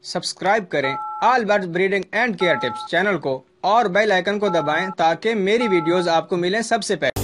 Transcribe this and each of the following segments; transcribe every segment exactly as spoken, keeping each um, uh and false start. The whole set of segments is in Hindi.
सब्सक्राइब करें all birds breeding and care tips channel को और बेल आइकन को दबाएं ताकि मेरी वीडियोस आपको मिलें सबसे पहले।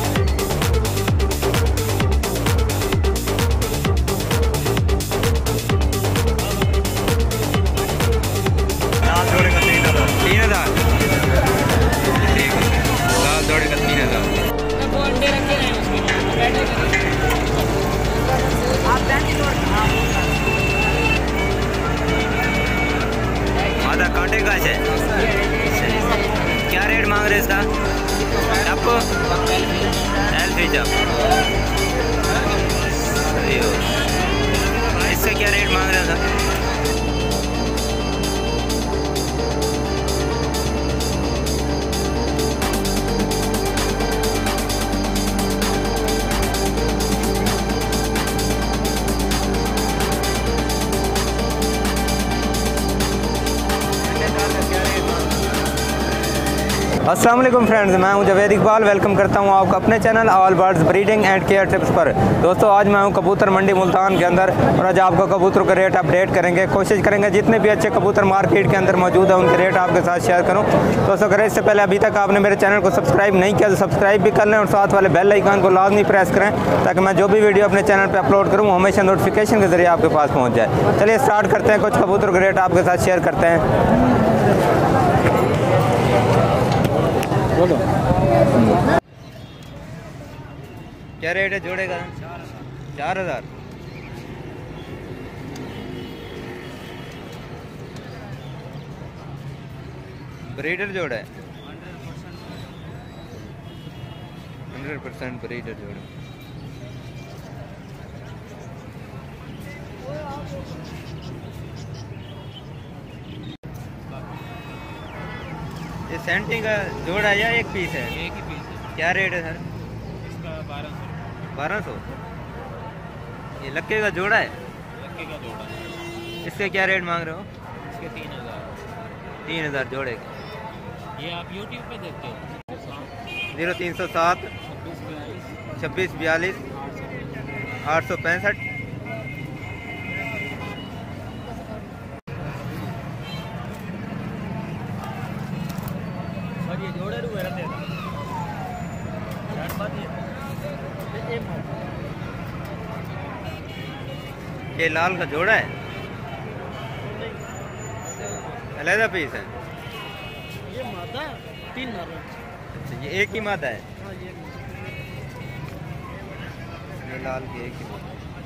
तीन हजार लाल जोड़े का तीन हजार आधा कांटे का है। क्या रेट मांग रहे इसका आपको? एल इसका क्या रेट मांग रहे हैं? अस्सलाम वालेकुम फ्रेंड्स, मैं हूं जवेद इकबाल। वेलकम करता हूं आपको अपने channel all birds breeding and care tips पर। दोस्तों, आज मैं हूं कबूतर मंडी मुल्तान के अंदर और आज आपको कबूतरों के रेट अपडेट करेंगे। कोशिश करेंगे जितने भी अच्छे कबूतर मार्केट के अंदर मौजूद है उनके रेट आपके साथ शेयर करूं। दोस्तों, अगर इससे पहले अभी तक आपने मेरे चैनल को सब्सक्राइब नहीं किया तो सब्सक्राइब भी कर लें और साथ वाले बेल आइकन को लाजमी प्रेस करें ताकि मैं जो भी वीडियो अपने चैनल पर अपलोड करूँ हमेशा नोटिफिकेशन के जरिए आपके पास पहुँच जाए। चलिए स्टार्ट करते हैं, कुछ कबूतर के रेट आपके साथ शेयर करते हैं। बोलो क्या रेट है जोड़े का? चार हजार ब्रीडर जोड़ा है। हंड्रेड परसेंट ब्रीडर जोड़ा। ये सेंटिंग का जोड़ा या एक पीस है? एक ही पीस है। क्या रेट है सर इसका? बारह सौ बारह सौ ये लक्के का जोड़ा है? लक्के का जोड़ा है। इसके क्या रेट मांग रहे हो? इसके तीन हज़ार तीन हज़ार जोड़े के। ये आप यूट्यूब पे देखते हो? जीरो तीन सौ सात छब्बीस बयालीस आठ सौ पैंसठ। ये जोड़े रुए रहते हैं। ये लाल का जोड़ा है, अलग पीस है। ये मादा तीन नर। अच्छा, ये एक ही मादा है। हाँ, ये, ये लाल की एक ही मादा।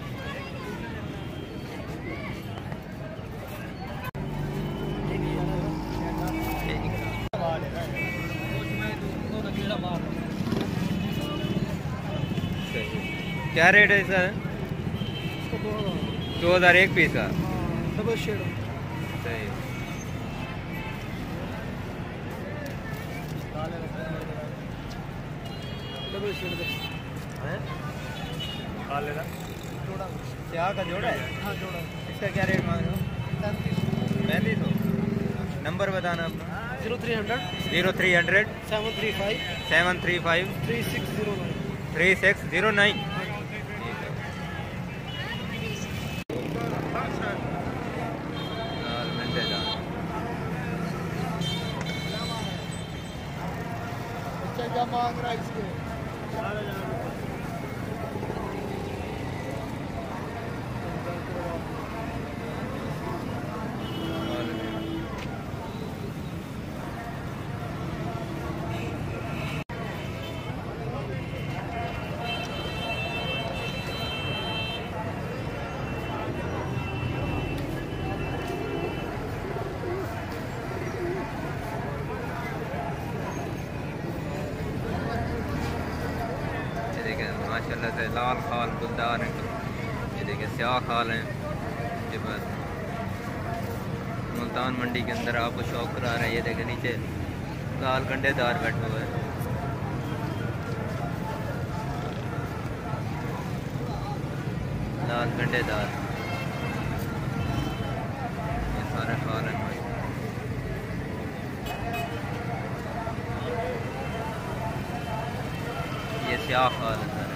क्या रेट है सर? दो हज़ार एक पीस का। डबल शेड सही। डबल शेड है काले का जोड़ा। क्या का जोड़ा है? हाँ, जोड़ा। इसका क्या रेट मांग रहे हो? पैंतीस सौ। नंबर बताना अपना। Zero three hundred zero three hundred seven three five seven three five three six zero nine three six zero nine. क्या मांग रहा है इसके? माशाल्लाह से लाल खाल गुलदार हैं। ये देखिए स्याह खाल हैं। ये बस मुल्तान मंडी के अंदर आपको शौक करा रहे हैं। ये देखिए नीचे लाल गंडेदार बैठे हुए हैं। लाल गंडेदार ये सारे खाल हैं। ये स्याह खाल है सारे।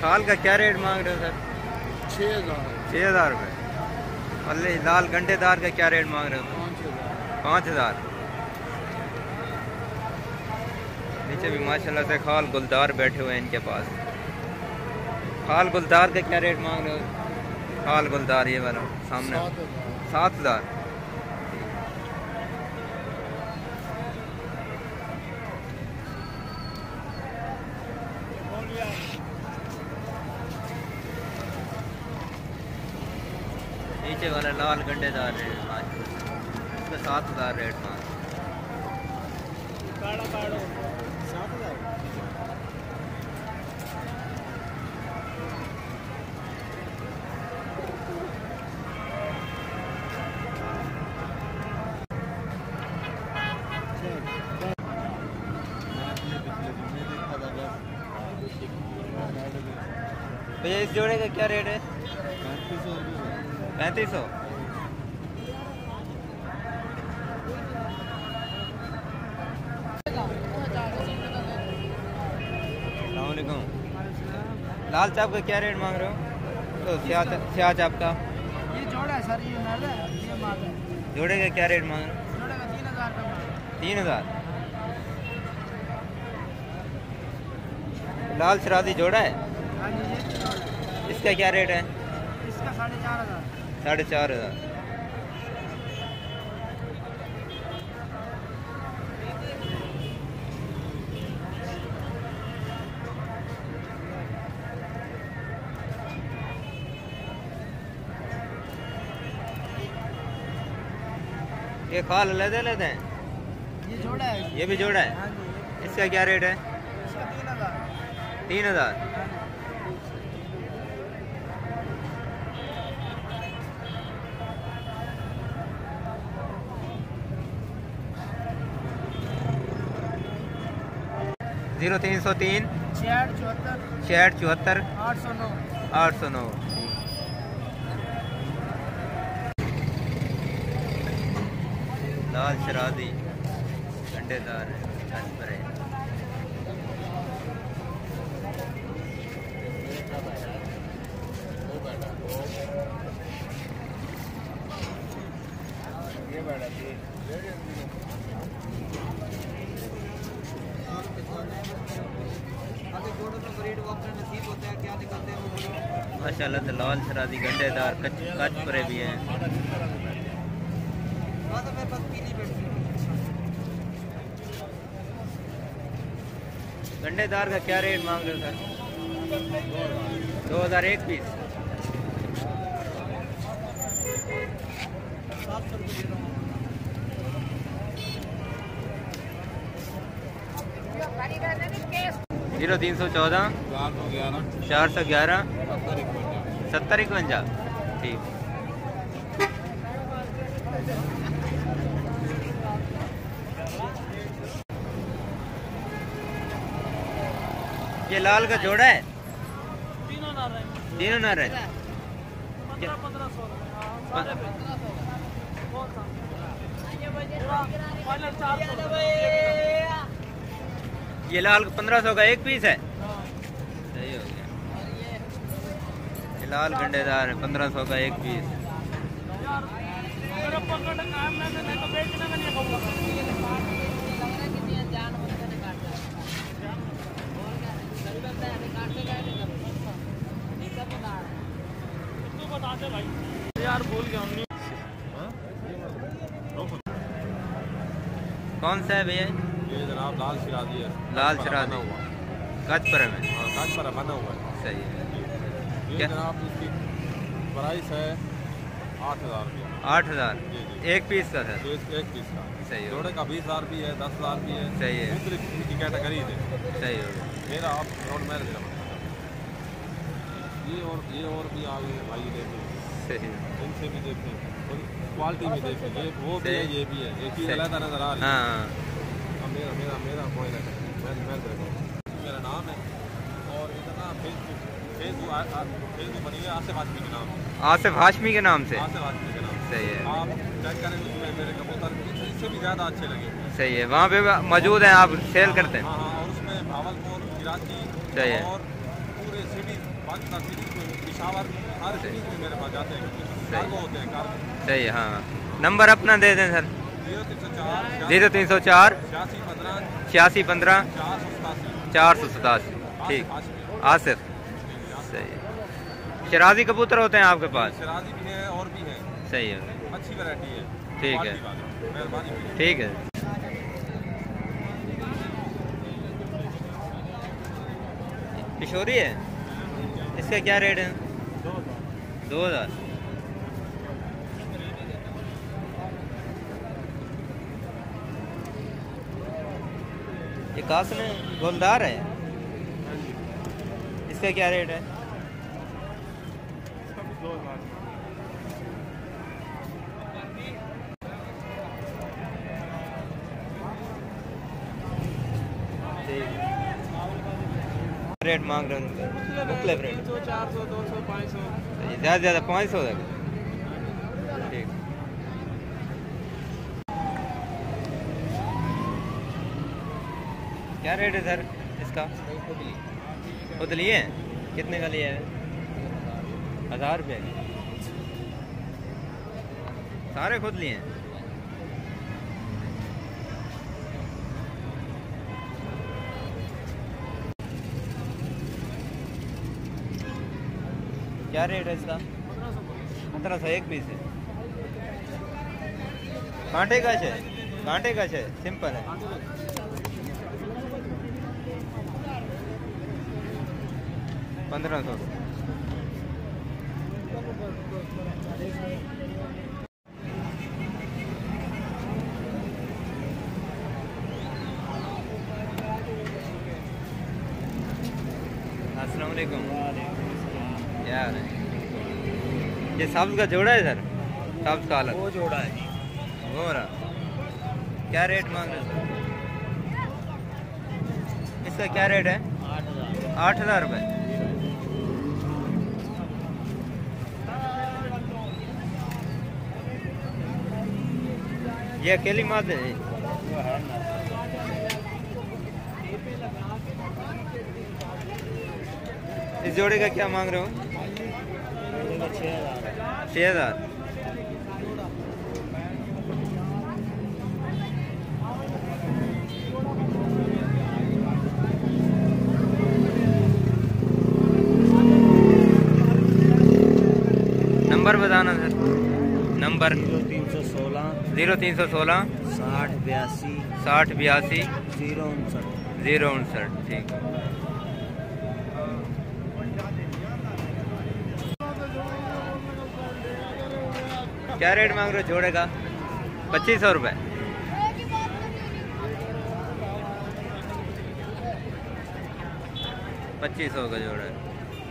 खाल का क्या रेट मांग रहे हो सर? छः हज़ार छः हज़ार रुपये। और लाल गंडेदार का क्या रेट मांग रहे हो? पाँच हज़ार पाँच हज़ार। नीचे भी माशाल्लाह से खाल गुलदार बैठे हुए हैं इनके पास। खाल गुलदार का क्या रेट मांग रहे हो? खाल गुलदार ये वाला सामने सात हज़ार। नीचे वाला लाल गंडेदार रेट इसका सात हज़ार रेट मांग। सात हज़ार भैया इस जोड़े का क्या रेट है? पैंतीस सौ। लाल चाप का क्या रेट मांग रहे हो? तो स्याह स्याह चाप का ये जोड़ा है सर, ये नर है, ये मादा है। जोड़े का क्या रेट मांग रहे हो? जोड़े का तीन हज़ार का माल। तीन हज़ार। लाल शरादी जोड़ा है, हाँ जी, ये जोड़ा है। इसका क्या रेट है? इसका साढ़े चार हज़ार। साढ़े चार हज़ार। ये खाल लेते लेते हैं, ये जोड़ा है। ये भी जोड़ा है। हाँ जी, ये- इसका क्या रेट है? इसका तीन हज़ार। तीन हज़ार। हाँ जी। जीरो तीन सौ तीन छियाठ चौहत्तर छियाठ चौहत्तर आठ सौ नौ। आठ सौ नौ। लाल शरादी गंडेदार है। माशाल्लाह तो लाल शरादी गंडेदार कच कच परे भी हैं। गंडेदार का क्या रेट मांग रहे हो सर? दो हज़ार एक पीस। जीरो तीन सौ चौदह चार सौ ग्यारह सत्तर इकवंजा। ठीक। ये लाल का जोड़ा है? तीनों ना रहे। तीनों ना रहे। पंद्रह पंद्रह सौ ये लाल पंद्रह सौ का एक पीस है। सही हो गया। ये लाल गंडेदार है पंद्रह सौ का एक पीस। यार भूल गया हमने। कौन सा है भैया? ये जनाब लाल शरादी है। लाल शरादी कचपरा में। हाँ, कांचपुरा बना हुआ है। सही है। ये क्या? जनाब इसकी प्राइस है आठ हज़ार रुपये। आठ हज़ार जी जी एक पीस का सर। एक एक पीस का। सही हो जोड़े का बीस हज़ार भी है, दस हज़ार भी है। सही है। मुख्तलिफ की कैटेगरी है। सही हो गया। मेरा आप और मैं ये और ये और भी आगे भाई देखें, सही है। इनसे भी देखें, क्वालिटी में देखें। ये वो भी है, सही। ये भी है। एक ही सही। अलग नजर आ रही है। हाँ अब मेरा मेरा मेरा कोई ना मैं मैं देखो मेरा नाम है और इतना फेसबुक फेसबुक फेसबुक बनी है आसिफ हाशमी के नाम से। आसिफ हाशमी के नाम से। आसिफ हाशमी के नाम से। सही है। आप चेक करें उसमें मेरे कबूतर इससे भी ज़्यादा अच्छे लगे। सही है। वहाँ पे मौजूद हैं, आप सेल करते हैं? हाँ हाँ और उसमें भावलपुर, कराची सही है। और पूरे सिटी पाकिस्तान सिटीज में, पिशावर, हर सिटीज में मेरे पास जाते हैं, कार्गो होते हैं, कार्गो। सही है, हाँ। नंबर अपना दे दें सर। जीरो तीन सौ चार जीरो तीन सौ चार छियासी पंद्रह छियासी पंद्रह चार सौ सतासी चार सौ सतासी। ठीक, आसिफ। सही है। शराजी कबूतर होते हैं आपके पास? शराजी भी है और भी है। सही है, अच्छी वैरायटी है। ठीक है, मेहरबानी। ठीक है। किशोरी है, इसका क्या रेट है? दो हज़ार। ये कासन गोलदार है, इसका क्या रेट है? रेट मांग रहे हैं मुख्तलिफ रेट, तीन सौ, चार सौ, दो सौ, पाँच सौ। ज़्यादा ज़्यादा पाँच सौ तक। ठीक, क्या रेट है सर इसका? खुद लिए हैं? कितने का लिया है? हज़ार रुपये। सारे खुद लिए हैं? क्या रेट है इसका? पंद्रह सौ एक पीस है। कांटे का है, कांटे का है, सिंपल है। पंद्रह सौ। अस्सलाम वालेकुम। यार ये सब्ज का जोड़ा है सर? सब्ज का अलग? वो जोड़ा है जी। वो रहा, क्या रेट मांग रहे सर? इसका क्या रेट है? आठ हज़ार। आठ हज़ार रुपये। ये अकेली माद है? इस जोड़े का क्या मांग रहे हो? छः हज़ार। नंबर बताना सर। नंबर जीरो तीन सौ सोलह जीरो तीन सौ सोलह साठ बयासी साठ बयासी जीरो उनसठ। जीरो उनसठ। ठीक, क्या रेट मांग रहे हो जोड़े का? पच्चीस सौ रुपये। पच्चीस सौ का जोड़ा है।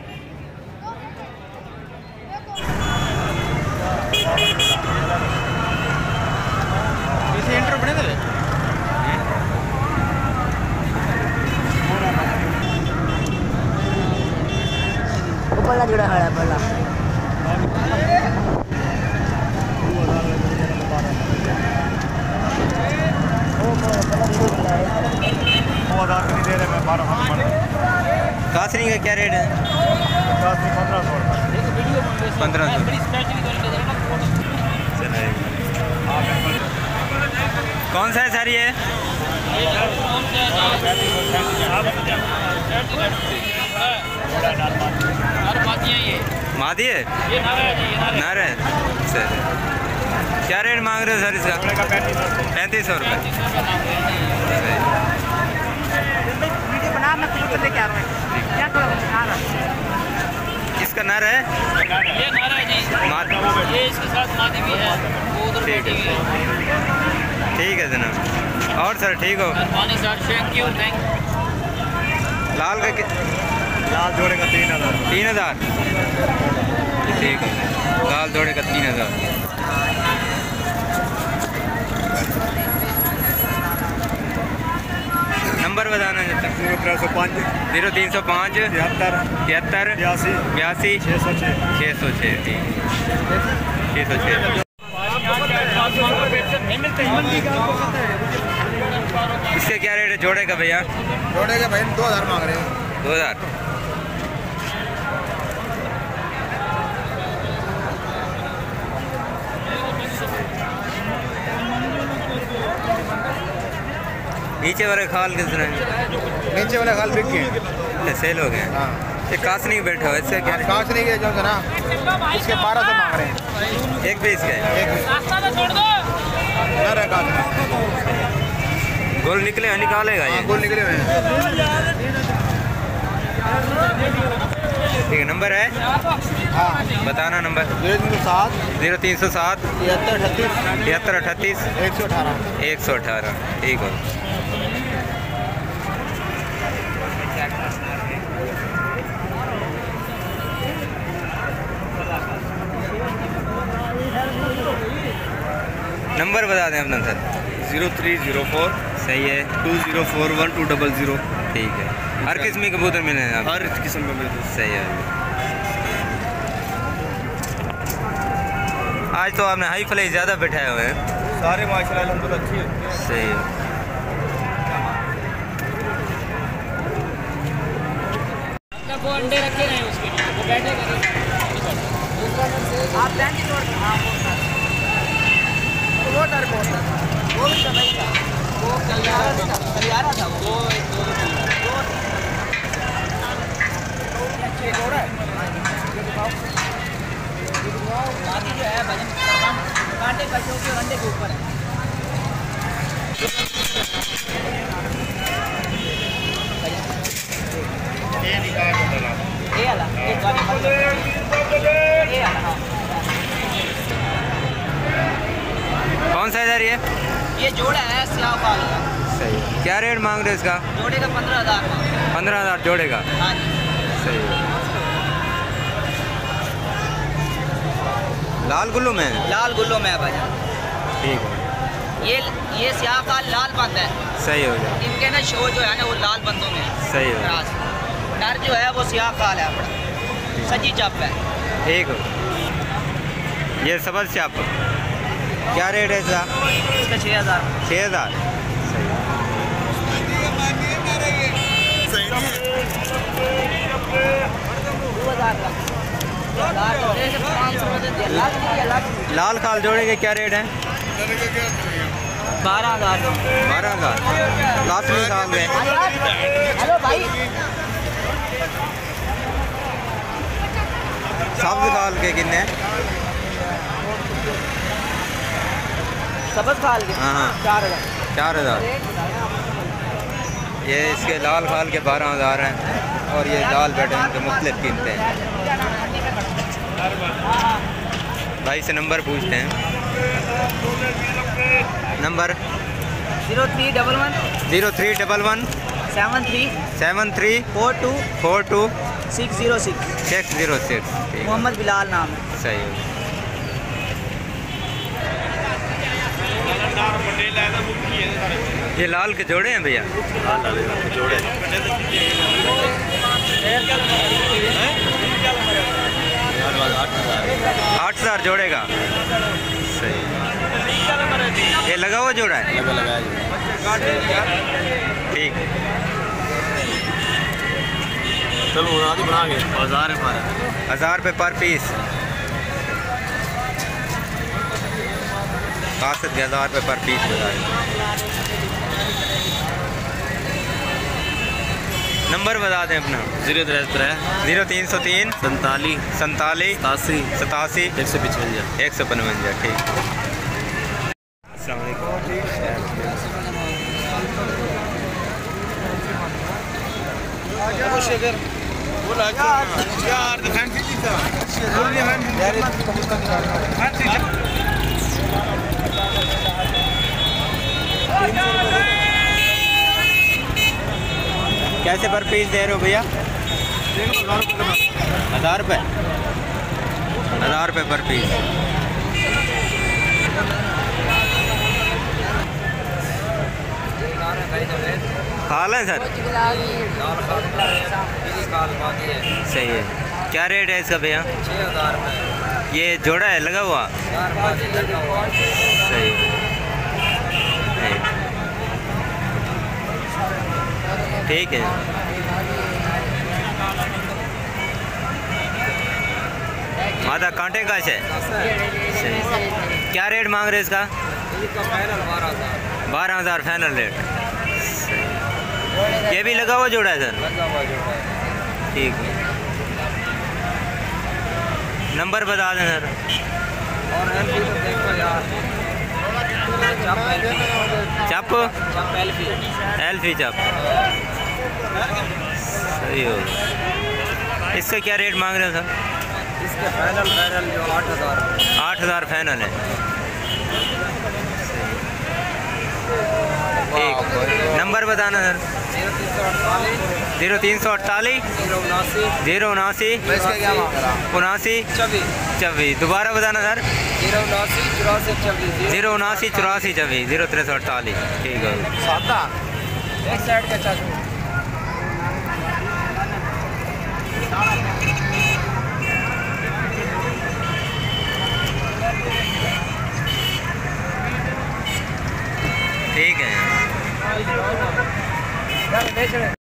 इंटर बने थे पल्ला जुड़ा है पल्ला कासरी का क्या रेट है? पंद्रह सौ। कौन सा है सर ये? मादी है? नर है। सर क्या रेट मांग रहे हो सर इसका? पैंतीस सौ रुपये। इसका नर है? ये नारा है जी। मादी। ये इसके साथ मादी भी है, वो उधर ठीक बैठी हुई है, ठीक है जनाब। और सर ठीक हो? मेहरबानी सर, थैंक यू। थैंक लाल का कि... लाल जोड़े का तीन हज़ार। तीन हज़ार। ठीक है, लाल जोड़े का तीन हज़ार। नंबर बताना जब तक। जीरो तीन सौ पाँच जीरो तीन सौ पाँच तिहत्तर तिहत्तर बयासी बयासी छः सौ छः। छः सौ छः। ठीक, छः सौ छः। इसका क्या रेट है जोड़े का भैया? जोड़े के भाई दो हज़ार मांग रहे हैं। दो हज़ार। नीचे वाले खाल किस तरह? नीचे वाला खाल बिक गए, सेल हो गए। हाँ ये कासनी बैठा है इससे क्या? कांच नहीं गए जो है ना, इसके बारह सौ मांग रहे हैं एक पीस का है। एक नर है कांच में। गोल निकले निकालेगा ये? हाँ, गोल निकले हुए हैं। ठीक है, नंबर है? हाँ बताना नंबर। जीरो तीन सौ सात जीरो तीन सौ सात तिहत्तर अठतीस तिहत्तर अठतीस एक सौ अठारह। एक सौ अठारह। ठीक है। नंबर बता दें अपना sir. Zero three zero four सही है। Two zero four one two double zero. ठीक है। हर किस्म के कबूतर मिले हैं आप? हर किस्म का मिलते हैं। सही है। आज तो आपने हाई फ्लाई ज़्यादा बैठाए हुए हैं। सारे माशाल्लाह अल्हम्दुलिल्लाह अच्छी है। सही है। वो अंडे रखे हैं उसके लिए, वो बैठे करें। आप बैंक की तोड़ हाँ वो सर वो डर बहुत था, वो भी समय था, वो कल्याण था, कल्याण था वो दो दो अच्छे हो रहा है। ये दिखाओ, ये दिखाओ बाकी जो है भजन कांटे बच्चों के अंडे के ऊपर है। ये निकाल दो ये वाला एक वाला ये वाला हाँ। कौन सा इधर ये? ये जोड़ा है स्याह बाल का। सही है। क्या रेट मांग रहे हो इसका? जोड़े का पंद्रह हज़ार। पंद्रह हज़ार जोड़े का। हाँ जी। सही है। लाल गुल्लू में? लाल गुल्लो में है भाई। ठीक है। ये ये स्याह काल लाल बंद है। सही हो गया। इनके ना शो जो है ना वो लाल बंदों में है। सही हो गया। नर जो है वो स्याह काल है अपना, सजी चप है। ठीक हो। ये सबज चाप क्या रेट है इसका? इसका छः हज़ार। छः हज़ार। लाल खाल जोड़े के क्या रेट है? बारह हज़ार। बारह हज़ार। लास्टली खाल में हेलो भाई, सब्ज खाल के कितने? सबज खाल के हाँ हाँ चार हज़ार। चार हज़ार। ये इसके लाल खाल के बारह हज़ार हैं और ये लाल बैठे इनके मुख्तलिफ कीमतें हैं। भाई से नंबर पूछते हैं। Number zero three double one zero three double one seven three seven three four two four two six zero six. Six zero six. Mohammad Bilal नाम है। सही है। ये लाल के जोड़े हैं भैया? जोड़े आठ हज़ार जोड़े का। सही। ये लगा हुआ जोड़ा है? लगा लगा ठीक। चलो आदि बना के हज़ार रुपये हज़ार रुपये पर पीस। कासत के हज़ार रुपये पर पीस बताए। नंबर बता दें अपना। जीरो त्रै त्रै जीरो तीन सौ तीन संताली सैंतालीस सतासी सतासी एक सौ पचवंजा। एक सौ पचवंजा। ठीक। कैसे पर पीस दे रहे हो भैया? हज़ार रुपये। हज़ार रुपये पर पीस। खाल है सर? सही है। क्या रेट है इसका भैया? ये जोड़ा है लगा हुआ? सही है। ठीक है। माता कांटे का है? सही। क्या रेट मांग रहे इसका? बारह हज़ार फाइनल रेट। ये भी लगा हुआ जोड़ा है सर? लगा हुआ जोड़ा है। ठीक है, नंबर बता दें सर। और एल पी तो देखो यार, चप एल पी, चप चप एल पी, एल पी चप सही हो। इसका क्या रेट मांग रहे हो सर? इसके फाइनल फाइनल जो आठ हज़ार आठ हज़ार फाइनल है। ठीक, नंबर बताना सर। जीरो तीन सौ अड़तालीस जीरो तीन सौ अड़तालीस जीरो उनासी जीरो उनासी उनासी छब्बीस, चौबीस। दोबारा बताना सर। जीरो उनासी चौरासी छब्बीस, जीरो उनासी चौरासी चौबीस जीरो तीन सौ अड़तालीस। ठीक है, सादा एक साइड का चाकू। ठीक है।